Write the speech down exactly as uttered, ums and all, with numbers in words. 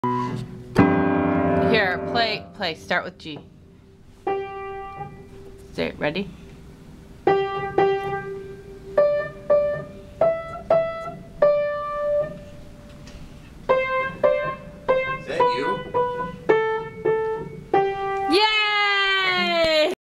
Here, play, play. Start with G. Say, ready?